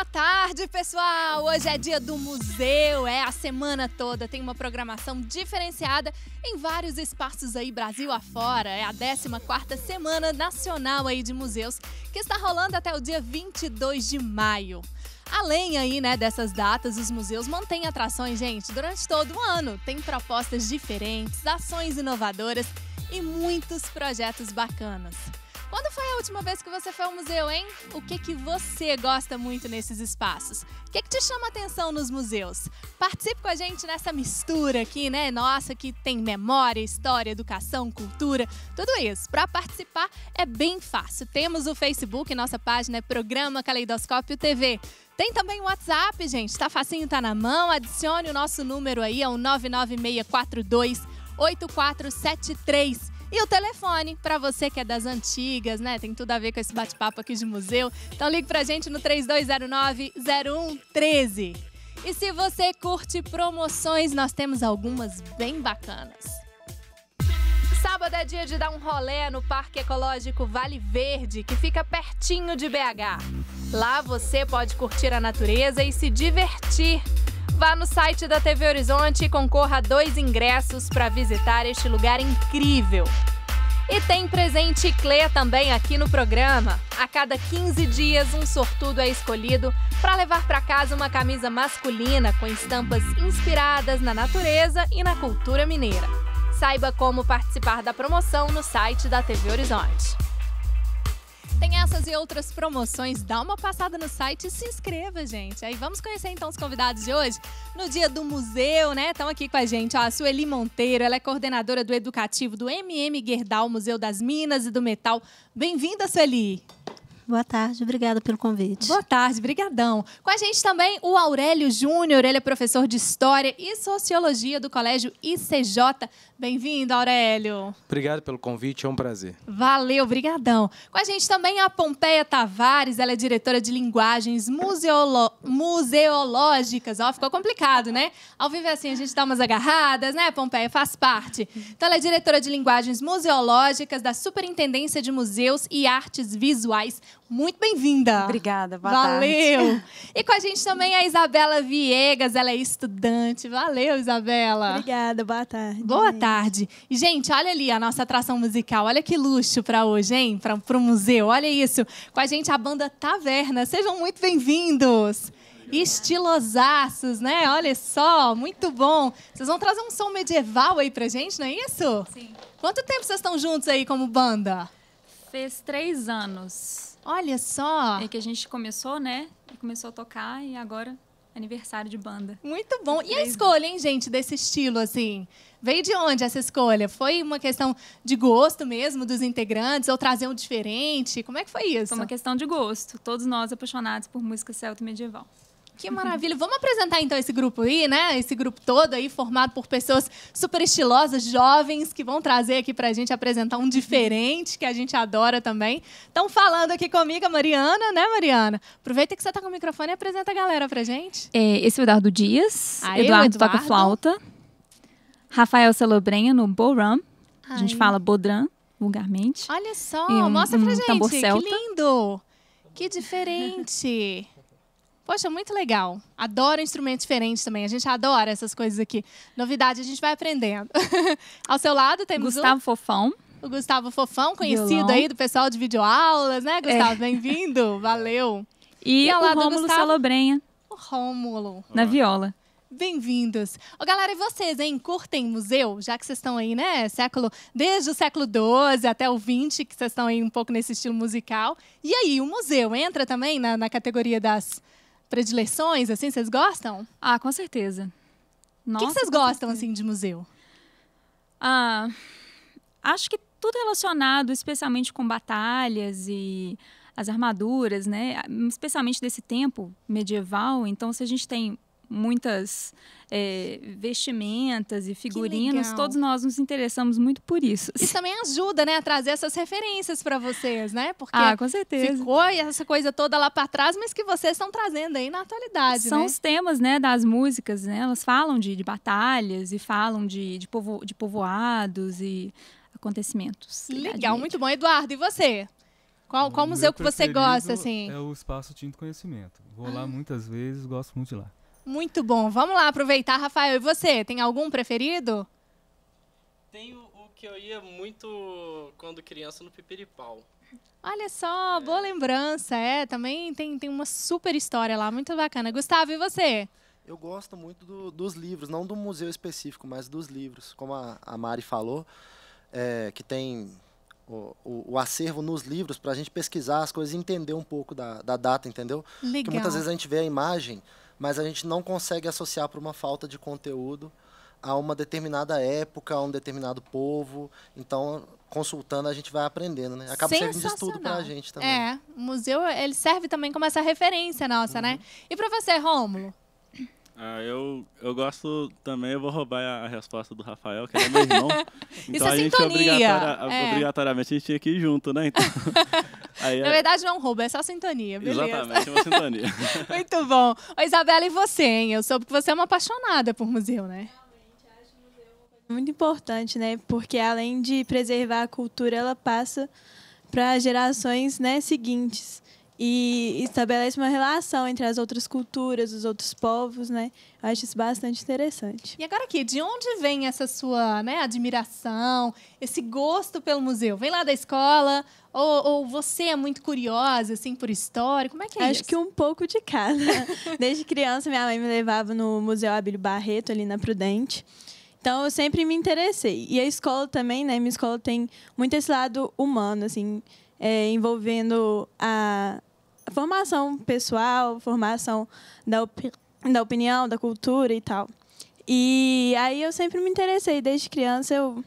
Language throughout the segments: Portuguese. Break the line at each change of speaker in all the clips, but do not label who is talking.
tarde, pessoal! Hoje é dia do museu, a semana toda tem uma programação diferenciada em vários espaços aí, Brasil afora. É a 14ª Semana Nacional aí de Museus, que está rolando até o dia 22 de maio. Além aí, dessas datas, os museus mantêm atrações, gente, durante todo o ano. Tem propostas diferentes, ações inovadoras e muitos projetos bacanas. Quando foi a última vez que você foi ao museu, hein? O que você gosta muito nesses espaços? O que te chama a atenção nos museus? Participe com a gente nessa mistura aqui, Nossa, que tem memória, história, educação, cultura, tudo isso. Para participar é bem fácil. Temos o Facebook, nossa página é Programa Caleidoscópio TV. Tem também o WhatsApp, gente, tá facinho, tá na mão. Adicione o nosso número aí, é o 996428473. E o telefone, para você que é das antigas, tem tudo a ver com esse bate-papo aqui de museu. Então ligue pra gente no 3209-0113. E se você curte promoções, nós temos algumas bem bacanas. Sábado é dia de dar um rolê no Parque Ecológico Vale Verde, que fica pertinho de BH. Lá você pode curtir a natureza e se divertir. Vá no site da TV Horizonte e concorra a 2 ingressos para visitar este lugar incrível. E tem presente Clé também aqui no programa. A cada 15 dias, um sortudo é escolhido para levar para casa uma camisa masculina com estampas inspiradas na natureza e na cultura mineira. Saiba como participar da promoção no site da TV Horizonte. Tem essas e outras promoções, dá uma passada no site e se inscreva, gente. Aí vamos conhecer então os convidados de hoje, no dia do museu, Estão aqui com a gente, a Sueli Monteiro, ela é coordenadora do educativo do MM Gerdau, Museu das Minas e do Metal. Bem-vinda, Sueli!
Boa tarde, obrigada pelo convite.
Boa tarde, brigadão. Com a gente também o Aurélio Júnior, ele é professor de História e Sociologia do Colégio ICJ. Bem-vindo, Aurélio.
Obrigado pelo convite, é um prazer.
Valeu, brigadão. Com a gente também a Pompeia Tavares, ela é diretora de linguagens museológicas. Ó, ficou complicado, Ao vivo é assim, a gente dá umas agarradas, Pompeia? Faz parte. Então, ela é diretora de linguagens museológicas da Superintendência de Museus e Artes Visuais. Muito bem-vinda.
Obrigada, boa tarde.
Valeu. E com a gente também a Isabela Viegas, ela é estudante. Valeu, Isabela.
Obrigada, boa tarde.
Boa tarde. E, gente, olha ali a nossa atração musical. Olha que luxo para hoje, hein? Para o museu. Olha isso. Com a gente a banda Taverna. Sejam muito bem-vindos. Estilosaços, Olha só, muito bom. Vocês vão trazer um som medieval aí pra gente, não é isso?
Sim.
Quanto tempo vocês estão juntos aí como banda?
Fez 3 anos.
Olha só.
É que a gente começou, E começou a tocar e agora aniversário de banda.
Muito bom. E a escolha, hein, gente, desse estilo, assim? Veio de onde essa escolha? Foi uma questão de gosto mesmo dos integrantes ou trazer um diferente? Como é que foi isso?
Foi uma questão de gosto. Todos nós apaixonados por música celto-medieval.
Que maravilha. Vamos apresentar, então, esse grupo aí, Esse grupo todo aí, formado por pessoas super estilosas, jovens, que vão trazer aqui pra gente apresentar um diferente, que a gente adora também. Estão falando aqui comigo a Mariana, Mariana? Aproveita que você tá com o microfone e apresenta a galera pra gente.
Esse é o Eduardo Dias. Eduardo toca flauta. Rafael Salobrenha no Boram. A gente fala bodram, vulgarmente.
Olha só, mostra pra gente.
Tambor celta.
Que lindo. Que diferente. Poxa, muito legal. Adoro instrumentos diferentes também. A gente adora essas coisas aqui. Novidade, a gente vai aprendendo. Ao seu lado temos
Gustavo Fofão.
O Gustavo Fofão, conhecido
Violão.
aí do pessoal de videoaulas, Gustavo? Bem-vindo. Valeu.
E
ao
o
lado do
Rômulo
Gustavo,
Salobrenha.
O Rômulo.
Na viola.
Bem-vindos. Ô, galera, e vocês, hein? Curtem museu? Já que vocês estão aí, desde o século XII até o XX, que vocês estão aí um pouco nesse estilo musical. E aí, o museu entra também na categoria das predileções, assim, vocês gostam?
Ah, com certeza.
O que vocês gostam, assim, de museu?
Acho que tudo relacionado, especialmente com batalhas e as armaduras, Especialmente desse tempo medieval. Então, se a gente tem muitas vestimentas e figurinos, todos nós nos interessamos muito por isso.
Isso também ajuda, a trazer essas referências para vocês, Porque
com certeza.
Ficou essa coisa toda lá para trás, mas que vocês estão trazendo aí na atualidade,
São os temas, das músicas, Elas falam de batalhas e falam de povoados e acontecimentos.
Legal, muito bom. Eduardo, e você? Qual museu que você gosta, assim?
É o Espaço Tinto Conhecimento. Vou lá muitas vezes, gosto muito de lá.
Muito bom. Vamos lá aproveitar, Rafael. E você, tem algum preferido?
Tenho o que eu ia muito quando criança no Pipiripau.
Olha só, boa lembrança. Também tem uma super história lá, muito bacana. Gustavo, e você?
Eu gosto muito dos livros, não do museu específico, mas dos livros. Como a Mari falou, que tem o acervo nos livros para a gente pesquisar as coisas e entender um pouco da data, entendeu?
Legal.
Porque muitas vezes a gente vê a imagem, mas a gente não consegue associar por uma falta de conteúdo a uma determinada época, a um determinado povo. Então, consultando, a gente vai aprendendo, né? Acaba servindo de estudo para a gente também.
O museu, ele serve também como essa referência nossa, né? E para você, Rômulo?
Eu gosto também, eu vou roubar a resposta do Rafael, que ele é meu irmão. Então
Isso é
a gente obrigatoriamente a gente tinha que ir junto, né? Então,
na verdade, não rouba, é só sintonia, beleza?
Exatamente, é uma sintonia.
Muito bom. Ô, Isabela, e você, hein? Eu soube que você é uma apaixonada por museu, né?
Muito importante, né? Porque além de preservar a cultura, ela passa para gerações, né, seguintes e estabelece uma relação entre as outras culturas, os outros povos, né? Eu acho isso bastante interessante.
E agora aqui, de onde vem essa sua, né, admiração, esse gosto pelo museu? Vem lá da escola ou você é muito curiosa, assim, por história? Como é que é isso?
Acho que um pouco de cada. Desde criança, minha mãe me levava no Museu Abílio Barreto, ali na Prudente. Então, eu sempre me interessei. E a escola também, né? Minha escola tem muito esse lado humano, assim, envolvendo a formação pessoal, formação da opinião, da cultura e tal. E aí eu sempre me interessei. Desde criança eu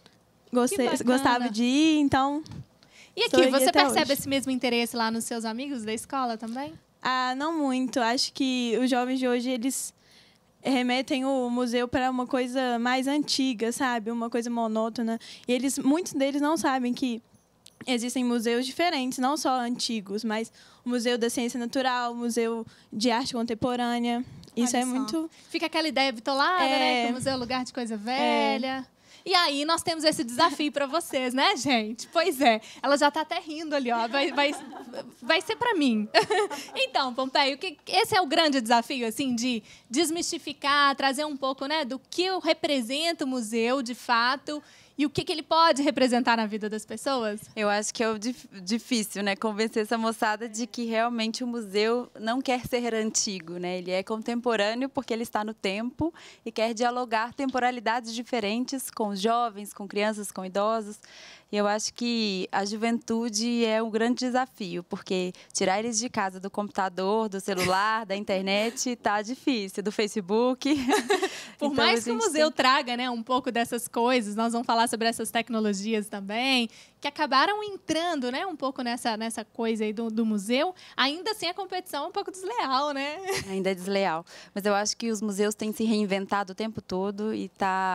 gostava de ir, então...
E aqui, você percebe esse mesmo interesse lá nos seus amigos da escola também?
Não muito. Acho que os jovens de hoje, eles remetem o museu para uma coisa mais antiga, sabe? Uma coisa monótona. E muitos deles não sabem que existem museus diferentes, não só antigos, mas o Museu da Ciência Natural, o Museu de Arte Contemporânea. Isso é muito...
Fica aquela ideia bitolada, né? Que o museu é lugar de coisa velha. E aí, nós temos esse desafio para vocês, né, gente? Pois é. Ela já está até rindo ali, ó. Vai ser para mim. Então, Pompeio, esse é o grande desafio, assim, de desmistificar, trazer um pouco, né, do que representa o museu, de fato, e o que ele pode representar na vida das pessoas?
Eu acho que é difícil, né? Convencer essa moçada de que realmente o museu não quer ser antigo, né? Ele é contemporâneo porque ele está no tempo e quer dialogar temporalidades diferentes com os jovens, com crianças, com idosos. E eu acho que a juventude é um grande desafio, porque tirar eles de casa do computador, do celular, da internet, está difícil, do Facebook.
Por então, mais que o museu traga, né, um pouco dessas coisas, nós vamos falar sobre essas tecnologias também, que acabaram entrando, né, um pouco nessa coisa aí do museu, ainda assim a competição é um pouco desleal, né?
Ainda é desleal. Mas eu acho que os museus têm se reinventado o tempo todo e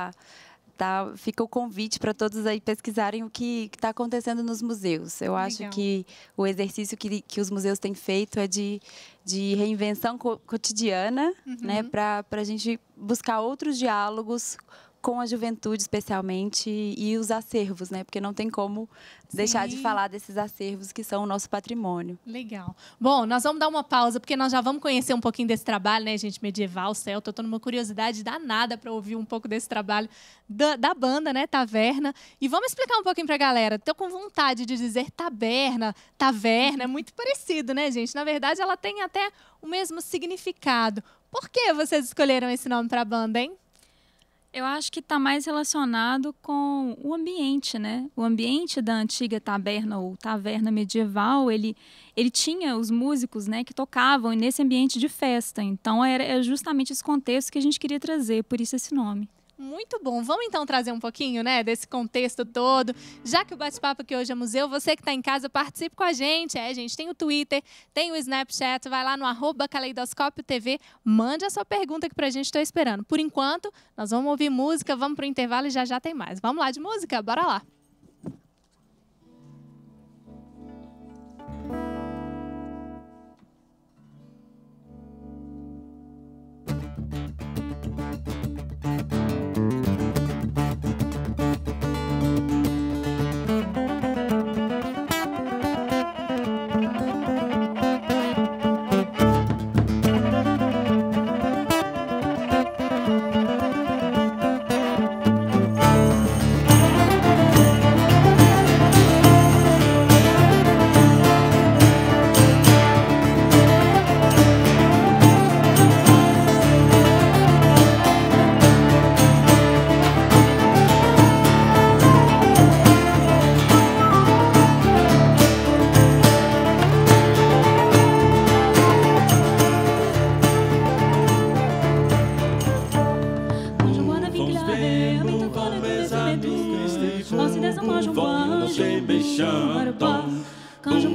fica o convite para todos aí pesquisarem o que está acontecendo nos museus. Eu acho que o exercício que os museus têm feito é de reinvenção cotidiana, né, para a gente buscar outros diálogos com a juventude, especialmente, e os acervos, né? Porque não tem como deixar de falar desses acervos que são o nosso patrimônio.
Legal. Bom, nós vamos dar uma pausa, porque nós já vamos conhecer um pouquinho desse trabalho, né, gente? Medieval, celta. Eu estou numa curiosidade danada para ouvir um pouco desse trabalho da banda, né? Taverna. E vamos explicar um pouquinho para a galera. Estou com vontade de dizer taverna, é muito parecido, né, gente? Na verdade, ela tem até o mesmo significado. Por que vocês escolheram esse nome para a banda, hein?
Eu acho que está mais relacionado com o ambiente, né? O ambiente da antiga taberna ou taverna medieval, ele tinha os músicos, né, que tocavam nesse ambiente de festa. Então, era justamente esse contexto que a gente queria trazer, por isso esse nome.
Muito bom. Vamos então trazer um pouquinho, né, desse contexto todo. Já que o bate-papo aqui hoje é museu, você que está em casa, participe com a gente. Gente, tem o Twitter, tem o Snapchat, vai lá no @caleidoscópio.tv, mande a sua pergunta aqui pra gente, estou esperando. Por enquanto, nós vamos ouvir música, vamos pro intervalo e já tem mais. Vamos lá de música? Bora lá.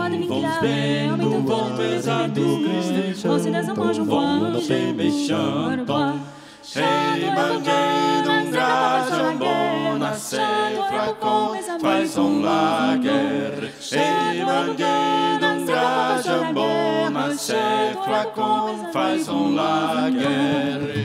vamos vendo, vamos examinar, vamos bem mexendo. Hey, manguei, não graja, bona, cefra, com, faz lager. Hey, manguei, não graja, bona, cefra, com, faz lager.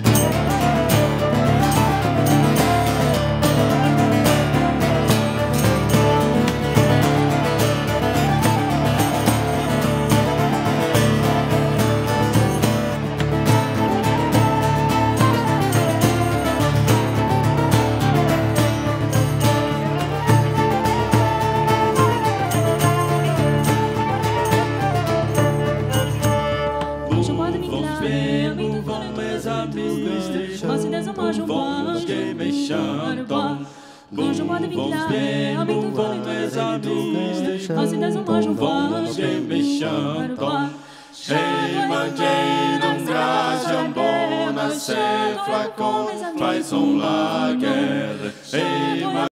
Vamos que mexendo. Vamos vendo, vamos examinar, vamos que mexendo. Hey, manguei, não graja, bona, cefra, com, faz lager. Hey,